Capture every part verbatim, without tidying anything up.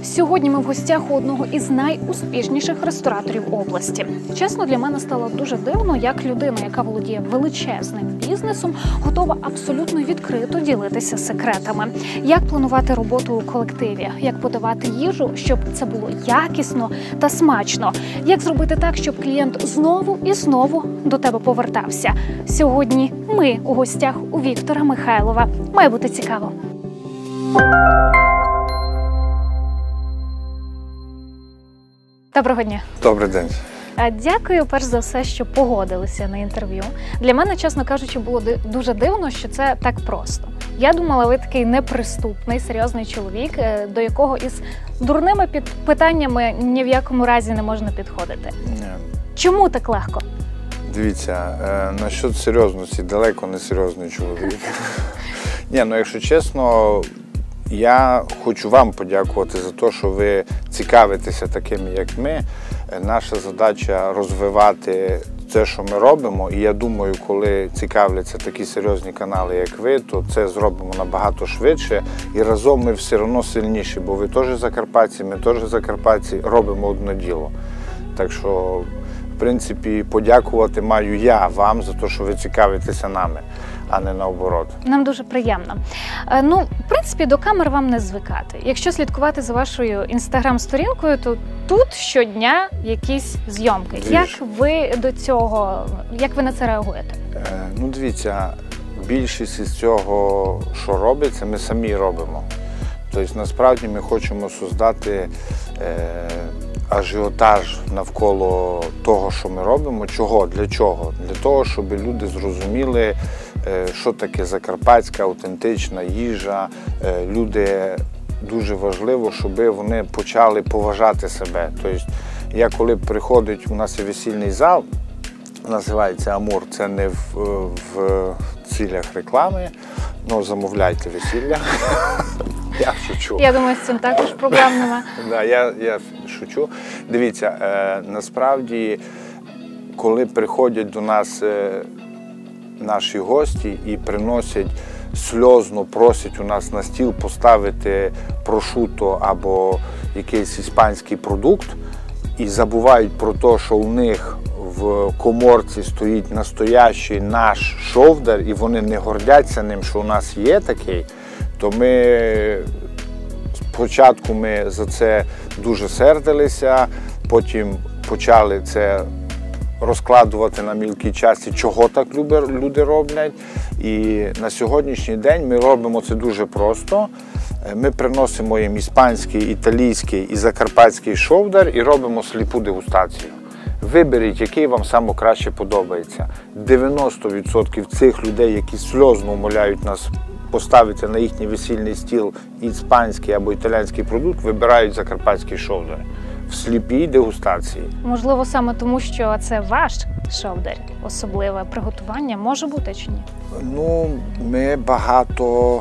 Сьогодні ми в гостях у одного із найуспішніших рестораторів області. Чесно, для мене стало дуже дивно, як людина, яка володіє величезним бізнесом, готова абсолютно відкрито ділитися секретами. Як планувати роботу у колективі, як подавати їжу, щоб це було якісно та смачно. Як зробити так, щоб клієнт знову і знову до тебе повертався. Сьогодні ми у гостях у Віктора Михайлова. Має бути цікаво. Доброго дня. Добрий день. Дякую, перш за все, що погодилися на інтерв'ю. Для мене, чесно кажучи, було дуже дивно, що це так просто. Я думала, ви такий неприступний, серйозний чоловік, до якого із дурними питаннями ні в якому разі не можна підходити. Ні. Чому так легко? Дивіться, е, насчет серйозності, далеко не серйозний чоловік. Ні, ну якщо чесно, я хочу вам подякувати за те, що ви цікавитеся такими, як ми. Наша задача розвивати те, що ми робимо. І я думаю, коли цікавляться такі серйозні канали, як ви, то це зробимо набагато швидше. І разом ми все одно сильніші, бо ви теж закарпатці, ми теж закарпатці, робимо одне діло. Так що, в принципі, подякувати маю я вам за те, що ви цікавитеся нами, а не наоборот. Нам дуже приємно. Ну, в принципі, до камер вам не звикати. Якщо слідкувати за вашою інстаграм-сторінкою, то тут щодня якісь зйомки. Двіж. Як ви до цього, як ви на це реагуєте? Е, ну, дивіться, більшість із цього, що робиться, ми самі робимо. Тобто, насправді, ми хочемо создати е, ажіотаж навколо того, що ми робимо. Чого? Для чого? Для того, щоб люди зрозуміли, що таке закарпатська автентична їжа. Люди, дуже важливо, щоб вони почали поважати себе. Тобто, я коли приходить, у нас є весільний зал, називається Амур, це не в, в цілях реклами, але замовляйте весілля. Я шучу. Я думаю, з цим також проблем нема. Да, я, я шучу. Дивіться, е, насправді, коли приходять до нас е, наші гості і приносять сльозно, просять у нас на стіл поставити прошуто або якийсь іспанський продукт, і забувають про те, що у них в коморці стоїть настоящий наш шовдар, і вони не гордяться ним, що у нас є такий, то ми спочатку ми за це дуже сердилися, потім почали це розкладувати на мілкій часті, чого так люди роблять. І на сьогоднішній день ми робимо це дуже просто. Ми приносимо їм іспанський, італійський і закарпатський шовдар і робимо сліпу дегустацію. Виберіть, який вам саме краще подобається. дев'яносто відсотків цих людей, які сльозно умоляють нас поставити на їхній весільний стіл іспанський або італійський продукт, вибирають закарпатський шовдар в сліпій дегустації. Можливо, саме тому, що це ваш шовдар, особливе приготування, може бути чи ні? Ну, ми багато,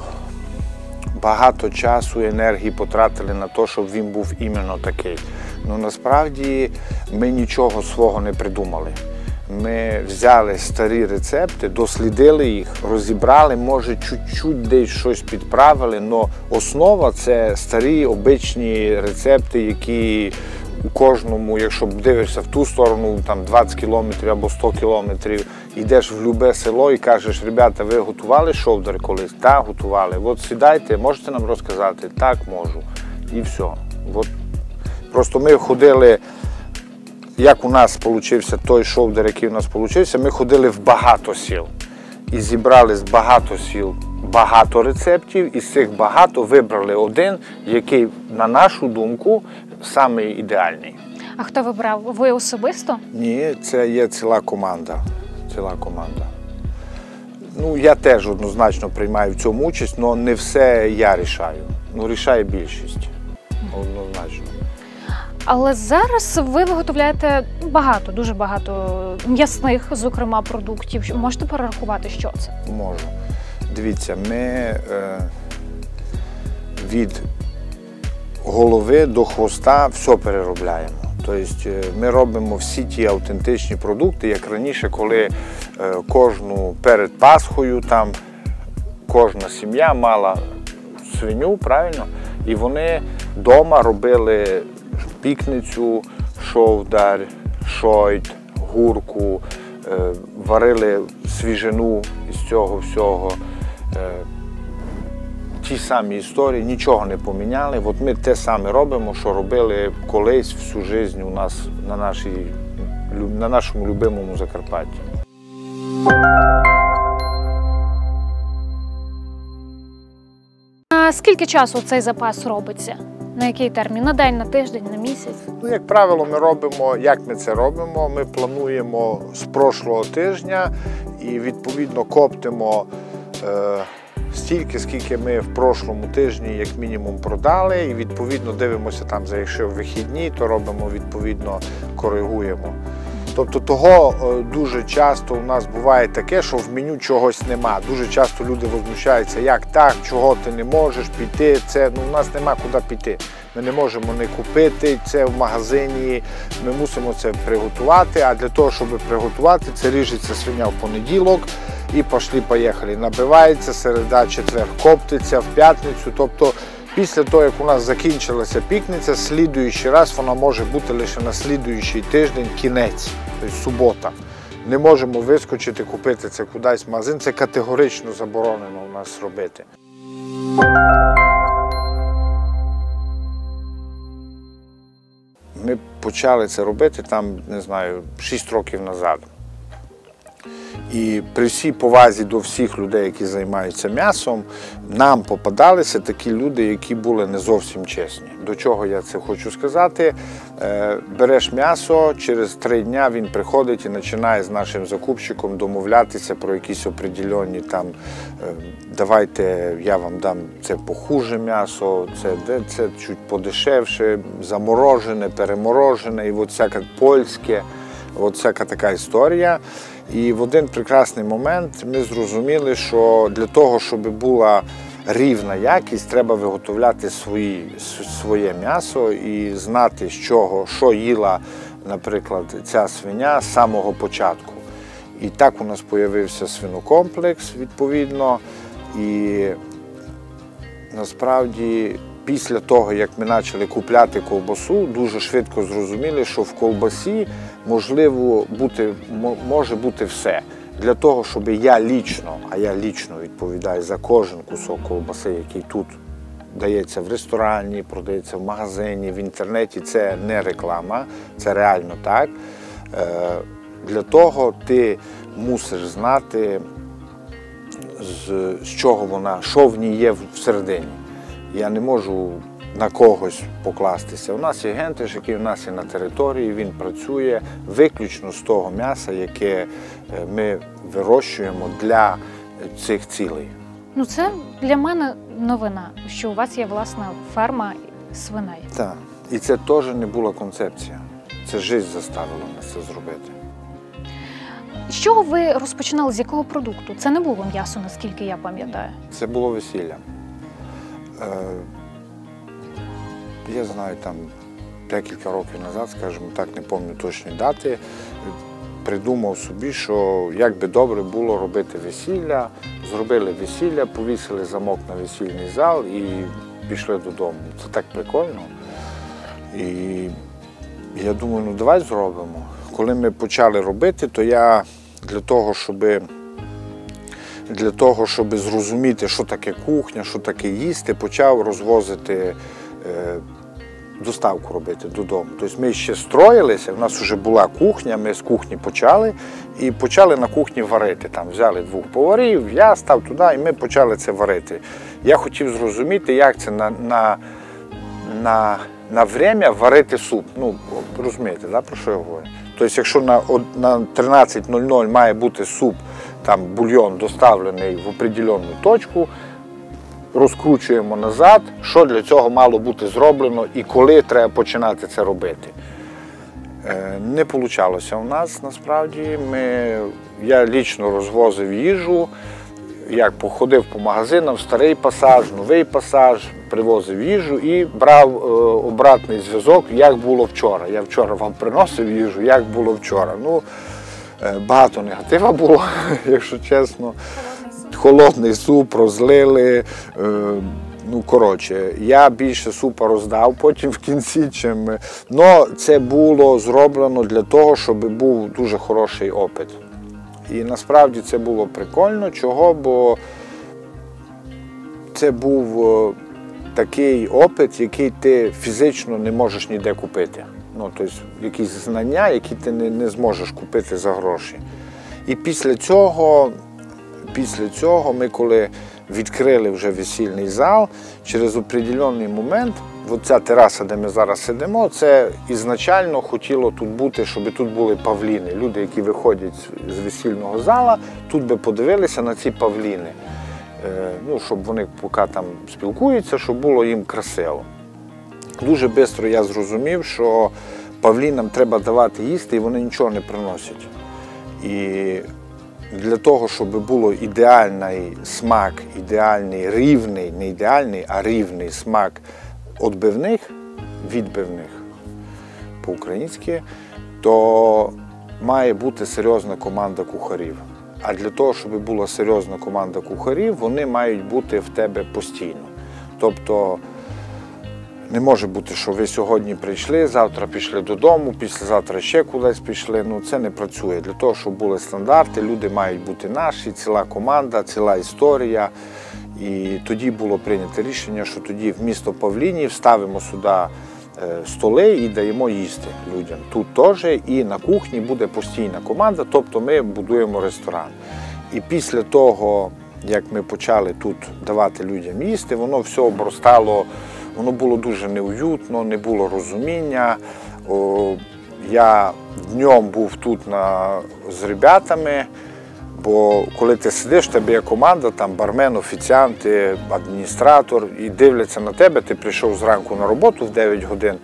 багато часу і енергії потратили на те, щоб він був іменно такий. Ну, насправді, ми нічого свого не придумали. Ми взяли старі рецепти, дослідили їх, розібрали, може, чуть-чуть десь щось підправили, але основа – це старі, обичні рецепти, які у кожному, якщо дивишся в ту сторону, там двадцять кілометрів або сто кілометрів, йдеш в любе село і кажеш: ребята, ви готували шовдар колись? Так, готували. От сідайте, можете нам розказати? Так, можу. І все. От. Просто ми ходили, як у нас вийшов той шовдар, який у нас вийшов, ми ходили в багато сіл і зібрали з багато сіл багато рецептів, і з цих багато вибрали один, який, на нашу думку, самий ідеальний. А хто вибрав? Ви особисто? Ні, це є ціла команда. Ціла команда. Ну, я теж однозначно приймаю в цьому участь, але не все я рішаю. Ну, рішає більшість. Однозначно. Але зараз ви виготовляєте багато, дуже багато м'ясних, зокрема, продуктів. Можете перерахувати, що це? Можу. Дивіться, ми е, від голови до хвоста все переробляємо. Тобто ми робимо всі ті автентичні продукти, як раніше, коли е, кожну перед Пасхою там кожна сім'я мала свиню, правильно? І вони вдома робили пікницю, шовдар, шойт, гурку, варили свіжину із цього всього. Ті самі історії, нічого не поміняли. От ми те саме робимо, що робили колись всю життя у нас на, нашій, на нашому любимому Закарпатті. А скільки часу цей запас робиться? На який термін? На день, на тиждень, на місяць? Ну, як правило, ми робимо, як ми це робимо, ми плануємо з прошлого тижня і відповідно коптимо е, стільки, скільки ми в прошлому тижні як мінімум продали, і відповідно дивимося там, за якщо вихідні, то робимо відповідно, коригуємо. Тобто того дуже часто у нас буває таке, що в меню чогось нема. Дуже часто люди возмущаються, як так, чого ти не можеш піти, це, ну, у нас нема куди піти. Ми не можемо не купити це в магазині, ми мусимо це приготувати, а для того, щоб приготувати, це ріжеться свиня в понеділок і пішли-поїхали. Набивається, середа, четвер коптиться, в п'ятницю, тобто після того, як у нас закінчилася пікниця, слідуючий раз вона може бути лише на слідуючий тиждень, кінець, тобто субота. Не можемо вискочити, купити це кудись в магазин, це категорично заборонено у нас робити. Ми почали це робити там, не знаю, шість років назад. І при всій повазі до всіх людей, які займаються м'ясом, нам попадалися такі люди, які були не зовсім чесні. До чого я це хочу сказати? Береш м'ясо, через три дні він приходить і починає з нашим закупщиком домовлятися про якісь определенні там, давайте я вам дам це похуже м'ясо, це, це чуть подешевше, заморожене, переморожене, і от всяке польське, от всяка така історія. І в один прекрасний момент ми зрозуміли, що для того, щоб була рівна якість, треба виготовляти свої, своє м'ясо і знати, з чого, що їла, наприклад, ця свиня з самого початку. І так у нас з'явився свинокомплекс, відповідно. І насправді після того, як ми почали купляти ковбасу, дуже швидко зрозуміли, що в ковбасі можливо бути, може бути все. Для того, щоб я лічно, а я лічно відповідаю за кожен кусок ковбаси, який тут дається в ресторані, продається в магазині, в інтернеті, це не реклама, це реально так. Для того ти мусиш знати, з, з чого вона, що в ній є всередині. Я не можу на когось покластися. У нас є гентиш, який у нас є на території, він працює виключно з того м'яса, яке ми вирощуємо для цих цілей. Ну це для мене новина, що у вас є власна ферма свиней. Так. І це теж не була концепція. Це життя заставила нас це зробити. З чого ви розпочинали, з якого продукту? Це не було м'ясо, наскільки я пам'ятаю. Це було весілля. Я знаю, там декілька років назад, скажімо так, не пам'ятаю точні дати, придумав собі, що як би добре було робити весілля, зробили весілля, повісили замок на весільний зал і пішли додому. Це так прикольно. І я думаю, ну давай зробимо. Коли ми почали робити, то я для того, щоб Для того, щоб зрозуміти, що таке кухня, що таке їсти, почав розвозити, е, доставку робити додому. Тобто ми ще строїлися, в нас вже була кухня, ми з кухні почали і почали на кухні варити. Там взяли двох поварів, я став туди і ми почали це варити. Я хотів зрозуміти, як це на, на, на, на время варити суп. Ну, розумієте, да, про що я говорю? Тобто, якщо на, на тринадцять нуль нуль має бути суп, там бульйон доставлений в определенну точку, розкручуємо назад, що для цього мало бути зроблено і коли треба починати це робити. Не вийшло у нас, насправді. Ми, я лічно розвозив їжу, як походив по магазинам, старий пасаж, новий пасаж, привозив їжу і брав е, обратний зв'язок, як було вчора. Я вчора вам приносив їжу, як було вчора. Ну, е, багато негатива було, якщо чесно. Холодний суп розлили, е, Ну, коротше, я більше супа роздав потім в кінці, чим... Но це було зроблено для того, щоб був дуже хороший опит. І насправді це було прикольно. Чого? Бо це був такий опит, який ти фізично не можеш ніде купити. Ну, тобто, якісь знання, які ти не, не зможеш купити за гроші. І після цього, після цього ми, коли відкрили вже весільний зал, через определений момент, оця тераса, де ми зараз сидимо, це ізначально хотіло тут бути, щоб тут були павліни. Люди, які виходять з весільного зала, тут би подивилися на ці павліни. Ну, щоб вони поки там спілкуються, щоб було їм красиво. Дуже швидко я зрозумів, що павлінам треба давати їсти, і вони нічого не приносять. І для того, щоб було ідеальний смак, ідеальний, рівний, не ідеальний, а рівний смак відбивних, відбивних по-українськи, то має бути серйозна команда кухарів. А для того, щоб була серйозна команда кухарів, вони мають бути в тебе постійно. Тобто не може бути, що ви сьогодні прийшли, завтра пішли додому, післязавтра ще кудись пішли. Ну, це не працює. Для того, щоб були стандарти, люди мають бути наші, ціла команда, ціла історія. І тоді було прийнято рішення, що тоді в місто Павлінів ставимо сюди столи і даємо їсти людям. Тут теж і на кухні буде постійна команда, тобто ми будуємо ресторан. І після того, як ми почали тут давати людям їсти, воно все обростало, воно було дуже неуютно, не було розуміння. О, я днем був тут на, з ребятами, бо коли ти сидиш, в тебе є команда, там бармен, офіціант, адміністратор, і дивляться на тебе, ти прийшов зранку на роботу в дев'ять годин,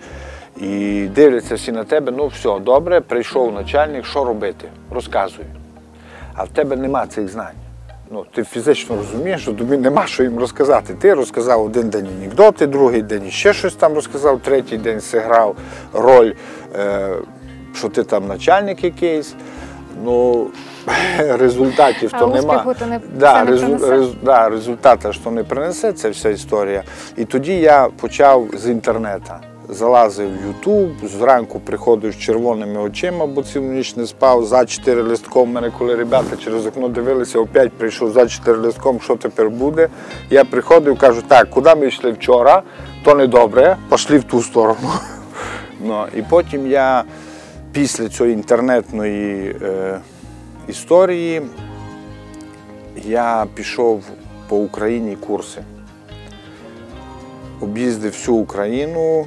і дивляться всі на тебе, ну все, добре, прийшов начальник, що робити? Розказуй. А в тебе нема цих знань. Ну, ти фізично розумієш, що тобі нема що їм розказати. Ти розказав один день анекдоти, другий день ще щось там розказав, третій день зіграв роль, е, що ти там начальник якийсь. Ну, результатів а то нема. Не, да, резу, рез, да, результата що не принесе, це вся історія. І тоді я почав з інтернету. Залазив в Ютуб, зранку приходив з червоними очима, бо цілу ніч не спав, за чотири листком. У мене, коли ребята через окно дивилися, опять прийшов за чотири листком, що тепер буде. Я приходив, кажу, так, куди ми йшли вчора, то не добре, пішли в ту сторону. Ну, і потім я після цієї інтернетної е, історії я пішов по Україні курси. Об'їздив всю Україну.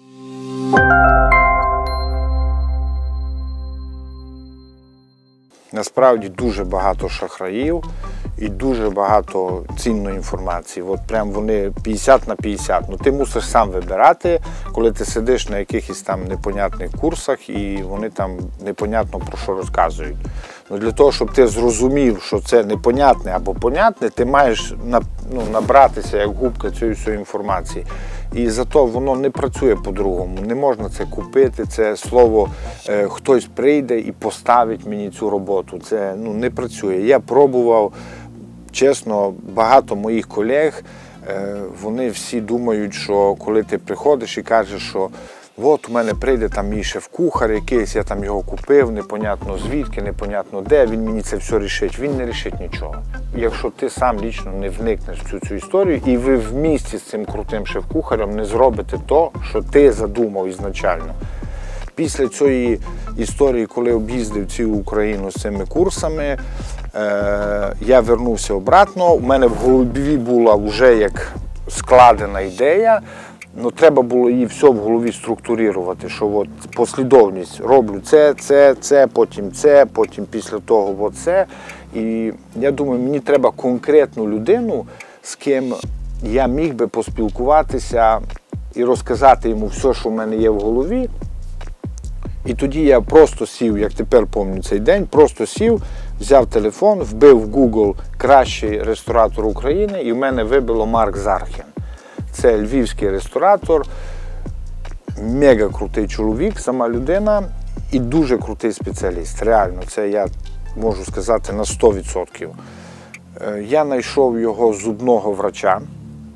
Насправді дуже багато шахраїв і дуже багато цінної інформації. От прям вони п'ятдесят на п'ятдесят. Ну, ти мусиш сам вибирати, коли ти сидиш на якихось там непонятних курсах і вони там непонятно про що розказують. Ну, для того, щоб ти зрозумів, що це непонятне або понятне, ти маєш ну, набратися як губка цієї всієї інформації. І зато воно не працює по-другому. Не можна це купити, це слово е, хтось прийде і поставить мені цю роботу. Це ну, не працює. Я пробував, чесно, багато моїх колег, е, вони всі думають, що коли ти приходиш і кажеш, що от у мене прийде там мій шеф-кухар якийсь, я там його купив, непонятно звідки, непонятно де, він мені це все рішить. Він не рішить нічого. Якщо ти сам лічно не вникнеш в цю, цю історію і ви в місті з цим крутим шеф-кухарем не зробите то, що ти задумав ізначально. Після цієї історії, коли об'їздив цілу Україну з цими курсами, е, я вернувся обратно. У мене в голові була вже як складена ідея. Ну, треба було її все в голові структурувати, що от послідовність, роблю це, це, це, потім це, потім після того оце. І я думаю, мені треба конкретну людину, з ким я міг би поспілкуватися і розказати йому все, що в мене є в голові. І тоді я просто сів, як тепер пам'ятаю цей день, просто сів, взяв телефон, вбив в Google кращий ресторатор України і в мене вибило Марк Зархін. Це львівський ресторатор, мега крутий чоловік, сама людина і дуже крутий спеціаліст. Реально, це я можу сказати на сто відсотків. Я знайшов його зубного врача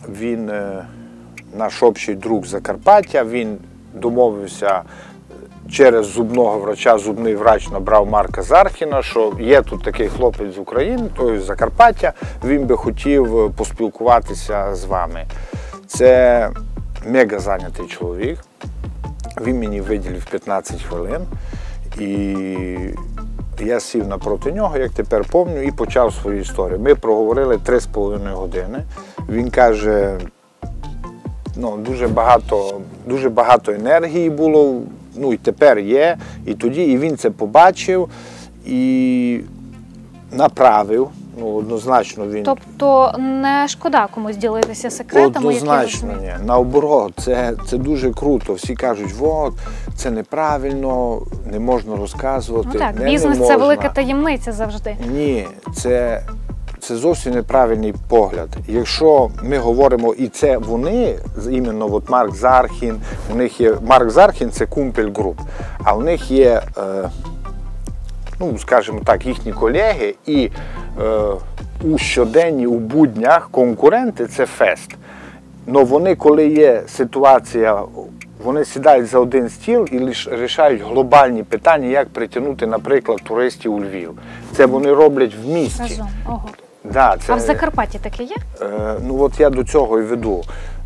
він наш общий друг з Закарпаття, він домовився через зубного врача, зубний врач набрав Марка Зархіна, що є тут такий хлопець з України, той з Закарпаття, він би хотів поспілкуватися з вами. Це мега зайнятий чоловік, він мені виділив п'ятнадцять хвилин, і я сів напроти нього, як тепер пам'ятаю, і почав свою історію. Ми проговорили три з половиною години. Він каже, ну, дуже багато, дуже багато енергії було, ну і тепер є, і тоді і він це побачив і направив, ну однозначно він. Тобто не шкода комусь ділитися секретами, однозначно, які ні. Наоборот, це, це дуже круто. Всі кажуть, от, це неправильно, не можна розказувати. Ну так, не, бізнес не – це велика таємниця завжди. Ні, це, це зовсім неправильний погляд. Якщо ми говоримо, і це вони, іменно от Марк Зархін, у них є, Марк Зархін – це Кумпель Груп, а у них є, е, ну, скажімо так, їхні колеги, і е, у щоденні, у буднях конкуренти – це фест. Но вони, коли є ситуація, вони сідають за один стіл і рішають глобальні питання, як притягнути, наприклад, туристів у Львів. Це вони роблять в місті. Разом. Ого. Да, це, а в Закарпатті таке є? Е, ну от я до цього і веду.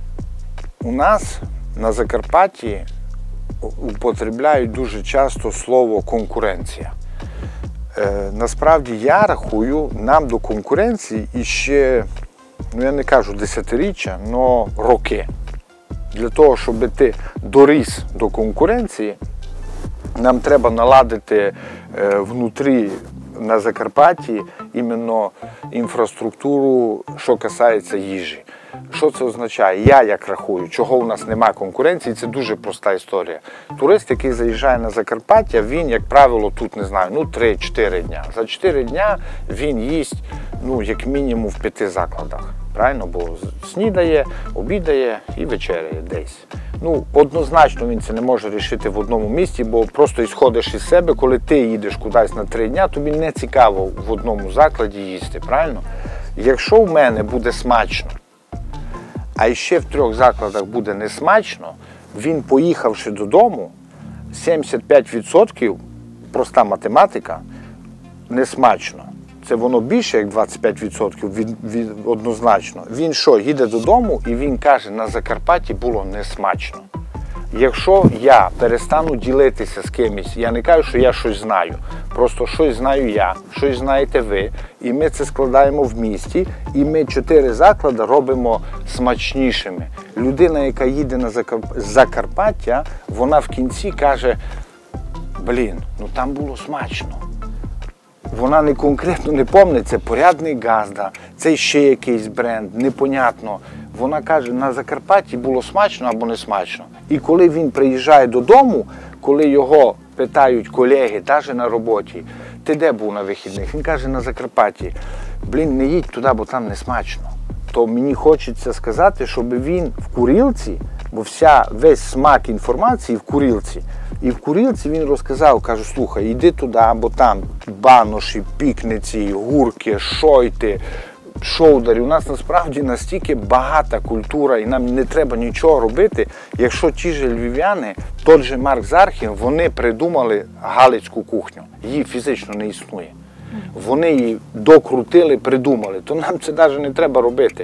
У нас на Закарпатті употребляють дуже часто слово конкуренція. Е, насправді я рахую, нам до конкуренції іще, ну я не кажу десятиріччя, але роки. Для того, щоб ти доріс до конкуренції, нам треба наладити е, внутрі на Закарпатті іменно інфраструктуру, що касається їжі. Що це означає? Я як рахую, чого у нас немає конкуренції, це дуже проста історія. Турист, який заїжджає на Закарпаття, він, як правило, тут, не знаю, ну три-чотири дня. За чотири дня він їсть, ну, як мінімум в п'яти закладах. Правильно? Бо снідає, обідає і вечеряє десь. Ну, однозначно він це не може рішити в одному місці, бо просто ісходиш із себе, коли ти їдеш кудись на три дня, тобі не цікаво в одному закладі їсти, правильно? Якщо в мене буде смачно, а ще в трьох закладах буде несмачно, він, поїхавши додому, сімдесят п'ять відсотків, проста математика, несмачно. Це воно більше, як двадцять п'ять відсотків від, від, однозначно. Він що, їде додому і він каже, на Закарпатті було несмачно. Якщо я перестану ділитися з кимось, я не кажу, що я щось знаю, просто щось знаю я, щось знаєте ви, і ми це складаємо в місті, і ми чотири заклади робимо смачнішими. Людина, яка їде на Закарп... Закарпаття, вона в кінці каже, блін, ну там було смачно. Вона не конкретно не пам'ятає, це порядний Газда, це ще якийсь бренд, непонятно. Вона каже, на Закарпатті було смачно або не смачно. І коли він приїжджає додому, коли його питають колеги, навіть на роботі, ти де був на вихідних? Він каже, на Закарпатті. Блін, не їдь туди, бо там не смачно. То мені хочеться сказати, щоб він в Курилці, бо вся, весь смак інформації в Курилці. І в Курилці він розказав, каже, слухай, йди туди, бо там баноші, пікниці, гурки, шойти, шоудари. У нас насправді настільки багата культура і нам не треба нічого робити. Якщо ті ж львів'яни, той же Марк Зархін, вони придумали галицьку кухню. Її фізично не існує. Вони її докрутили, придумали. То нам це навіть не треба робити.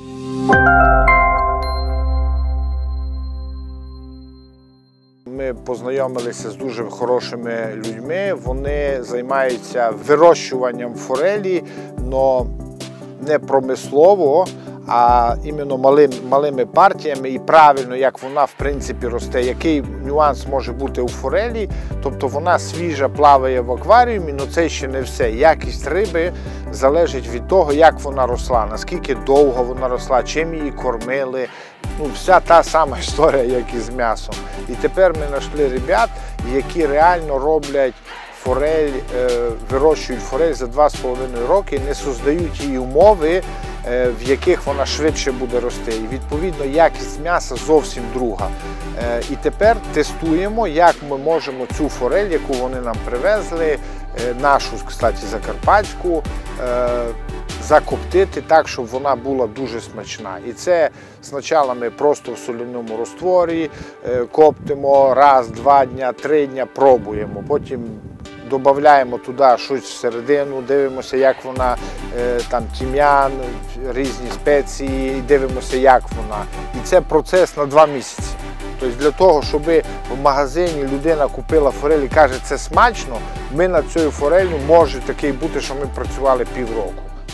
Ми познайомилися з дуже хорошими людьми, вони займаються вирощуванням форелі, але не промислово, а іменно малим, малими партіями і правильно, як вона в принципі росте. Який нюанс може бути у форелі, тобто вона свіжа, плаває в акваріумі, але це ще не все. Якість риби залежить від того, як вона росла, наскільки довго вона росла, чим її кормили. Ну, вся та сама історія, як і з м'ясом. І тепер ми знайшли ребят, які реально роблять форель, е, вирощують форель за два з половиною роки, не создають їй умови, е, в яких вона швидше буде рости. І відповідно якість м'яса зовсім друга. Е, і тепер тестуємо, як ми можемо цю форель, яку вони нам привезли, е, нашу, кстати, закарпатську, е, закоптити так, щоб вона була дуже смачна. І це спочатку ми просто в соляному розтворі коптимо раз, два дня, три дня, пробуємо. Потім додаємо туди щось всередину, дивимося, як вона, там тим'ян, різні спеції, дивимося, як вона. І це процес на два місяці. Тобто для того, щоб в магазині людина купила форель і каже, це смачно, ми над цією форелью може таке бути, що ми працювали півроку.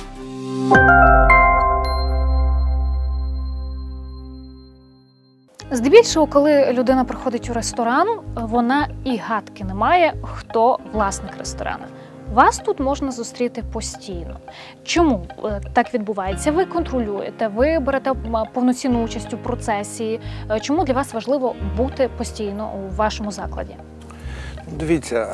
Здебільшого, коли людина приходить у ресторан, вона і гадки не має, хто власник ресторану. Вас тут можна зустріти постійно. Чому так відбувається? Ви контролюєте, ви берете повноцінну участь у процесі. Чому для вас важливо бути постійно у вашому закладі? Дивіться,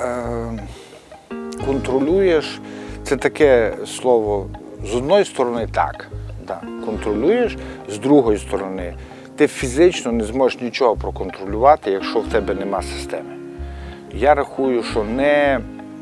контролюєш – це таке слово, з одної сторони так, да, контролюєш, з другої сторони ти фізично не зможеш нічого проконтролювати, якщо в тебе нема системи. Я рахую, що не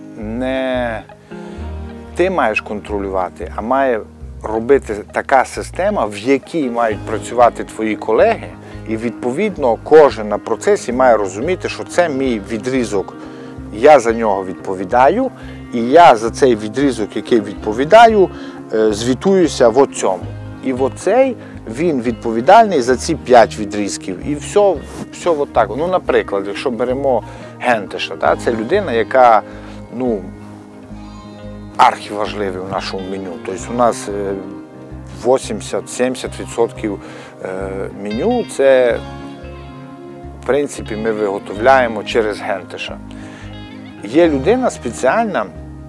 не ти маєш контролювати, а має робити така система, в якій мають працювати твої колеги, і відповідно кожен на процесі має розуміти, що це мій відрізок, я за нього відповідаю, і я за цей відрізок, який відповідаю, звітуюся в оцьому. І оцей він відповідальний за ці п'ять відрізків. І все, все от так. Ну, наприклад, якщо беремо Гентеша, да, це людина, яка, ну, архіважливий в нашому меню. Тобто у нас вісімдесят-сімдесят відсотків меню – це, в принципі, ми виготовляємо через Гентеша. Є людина спеціальна,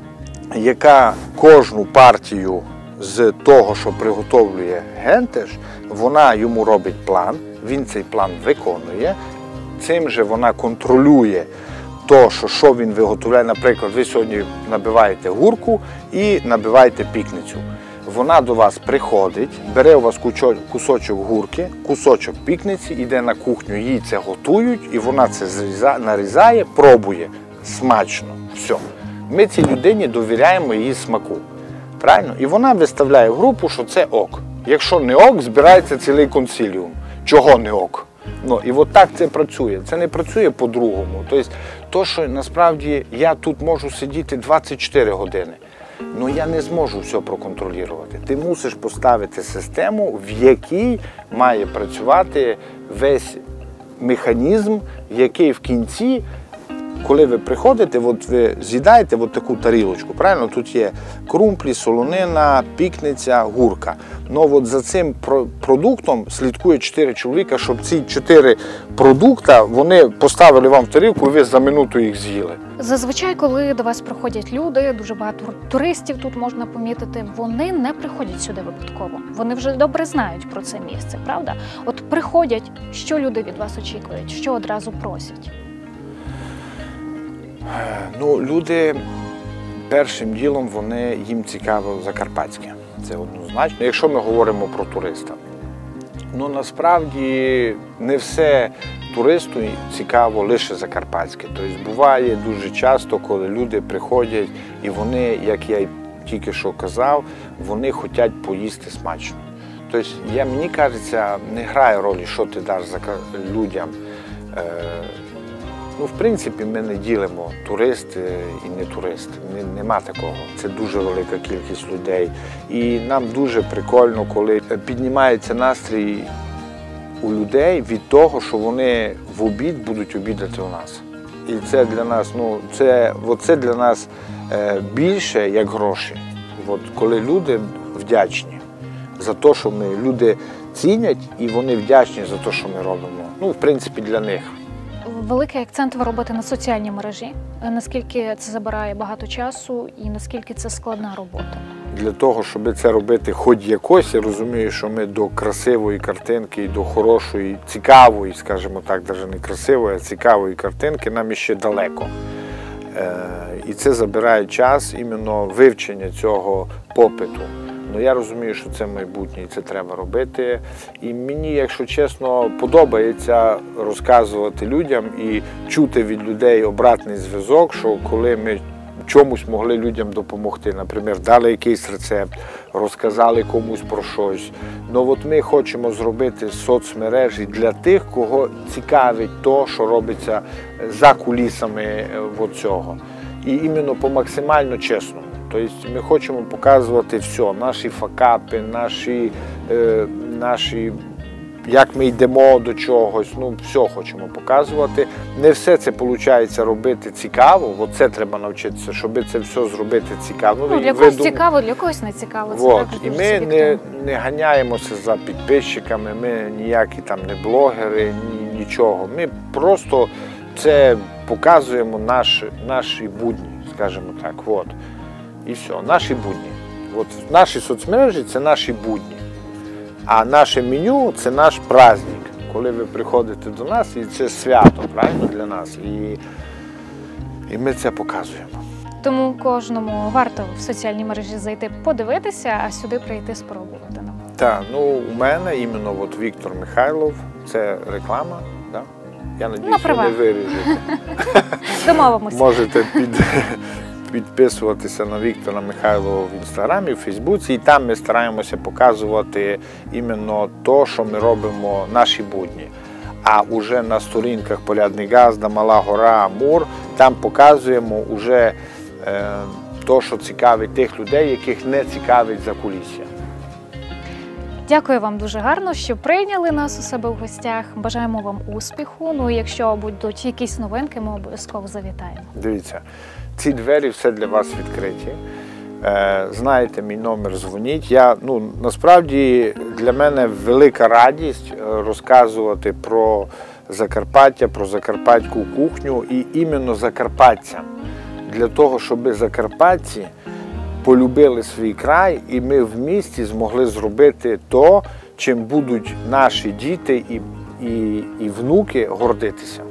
яка кожну партію з того, що приготовлює Гентеш, вона йому робить план, він цей план виконує, цим же вона контролює то, що, що він виготовляє. Наприклад, ви сьогодні набиваєте гурку і набиваєте пікницю. Вона до вас приходить, бере у вас кусочок гурки, кусочок пікниці, йде на кухню, їй це готують, і вона це нарізає, пробує. Смачно. Все. Ми цій людині довіряємо її смаку. Правильно? І вона виставляє в групу, що це ок. Якщо не ок, збирається цілий консиліум. Чого не ок? Ну, і от так це працює. Це не працює по-другому. Тобто, то, що насправді я тут можу сидіти двадцять чотири години, але я не зможу все проконтролювати. Ти мусиш поставити систему, в якій має працювати весь механізм, який в кінці, коли ви приходите, от ви з'їдаєте от таку тарілочку, правильно? Тут є крумплі, солонина, пікниця, гурка. Ну от за цим продуктом слідкує чотири чоловіка, щоб ці чотири продукти вони поставили вам в тарілку, і ви за минуту їх з'їли. Зазвичай, коли до вас приходять люди, дуже багато туристів тут можна помітити, вони не приходять сюди випадково. Вони вже добре знають про це місце, правда? От приходять, що люди від вас очікують, що одразу просять? Ну, люди першим ділом вони, їм цікаво закарпатське, це однозначно, якщо ми говоримо про туриста. Ну, насправді, не все туристу цікаво лише закарпатське. Тобто, буває дуже часто, коли люди приходять і вони, як я тільки що казав, вони хочуть поїсти смачно. Тобто, я, мені кажеться, не грає ролі, що ти даш людям. Ну, в принципі, ми не ділимо турист і не турист. Нема такого. Це дуже велика кількість людей. І нам дуже прикольно, коли піднімається настрій у людей від того, що вони в обід будуть обідати у нас. І це для нас, ну, це, це для нас більше, як гроші. От, коли люди вдячні за те, що ми, люди цінять, і вони вдячні за те, що ми робимо. Ну, в принципі, для них. Великий акцент ви робите на соціальній мережі. Наскільки це забирає багато часу і наскільки це складна робота? Для того, щоб це робити хоч якось, я розумію, що ми до красивої картинки і до хорошої, цікавої, скажімо так, навіть не красивої, а цікавої картинки нам іще далеко. І це забирає час іменно вивчення цього попиту. Ну, я розумію, що це майбутнє, і це треба робити. І мені, якщо чесно, подобається розказувати людям і чути від людей обратний зв'язок, що коли ми чомусь могли людям допомогти. Наприклад, дали якийсь рецепт, розказали комусь про щось. Ну от ми хочемо зробити соцмережі для тих, кого цікавить то, що робиться за кулісами цього. І іменно по максимально чесному. Тобто ми хочемо показувати все, наші факапи, наші, е, наші, як ми йдемо до чогось, ну все хочемо показувати. Не все це виходить робити цікаво, от це треба навчитися, щоб це все зробити цікаво. Ну, для когось цікаво, для когось не цікаво. Це от. І ми не, не ганяємося за підписчиками, ми ніякі там не блогери, ні, нічого. Ми просто це показуємо наші, наші будні, скажімо так. От. І все, наші будні. От наші соцмережі – це наші будні. А наше меню – це наш праздник, коли ви приходите до нас, і це свято, правильно, для нас. І, і ми це показуємо. Тому кожному варто в соціальні мережі зайти подивитися, а сюди прийти спробувати. Так, ну у мене іменно от Віктор Михайлов, це реклама, да? Я сподіваюся, ви не виріжете. Домовимося. Можете під... підписуватися на Віктора Михайлова в Інстаграмі, в Фейсбуці, і там ми стараємося показувати іменно те, що ми робимо, наші будні. А вже на сторінках Полядний Газда, Мала Гора, Амур, там показуємо вже е, те, що цікавить тих людей, яких не цікавить закулісся. Дякую вам дуже гарно, що прийняли нас у себе в гостях. Бажаємо вам успіху. Ну і якщо будуть якісь новинки, ми обов'язково завітаємо. Дивіться, ці двері все для вас відкриті. Знаєте, мій номер, дзвоніть. Я, ну, насправді для мене велика радість розказувати про Закарпаття, про закарпатську кухню і іменно закарпатцям. Для того, щоб закарпатці полюбили свій край, і ми в місті змогли зробити то, чим будуть наші діти і, і, і внуки гордитися.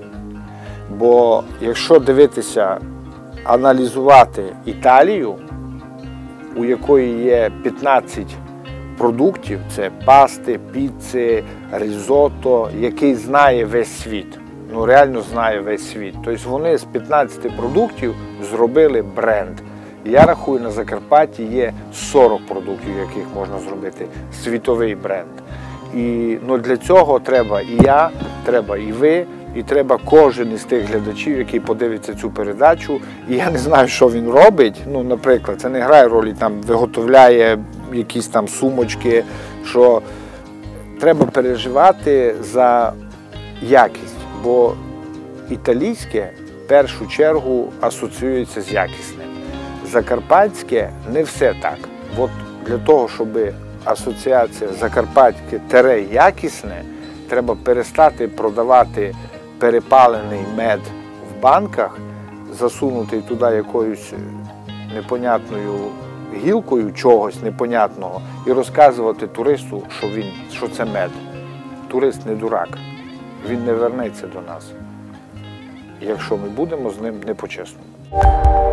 Бо якщо дивитися, аналізувати Італію, у якої є п'ятнадцять продуктів, це пасти, піци, ризотто, який знає весь світ. Ну, реально знає весь світ. Тобто вони з п'ятнадцяти продуктів зробили бренд. Я рахую, на Закарпатті є сорок продуктів, яких можна зробити світовий бренд. І ну, для цього треба і я, треба і ви, і треба кожен із тих глядачів, який подивиться цю передачу. І я не знаю, що він робить. Ну, наприклад, це не грає ролі, там виготовляє якісь там сумочки, що треба переживати за якість, бо італійське в першу чергу асоціюється з якісним. Закарпатське не все так. От для того, щоб асоціація закарпатське-якісне, треба перестати продавати перепалений мед в банках, засунути туди якоюсь непонятною гілкою чогось непонятного і розказувати туристу, що, він, що це мед. Турист не дурак, він не вернеться до нас, якщо ми будемо з ним не по-чесному.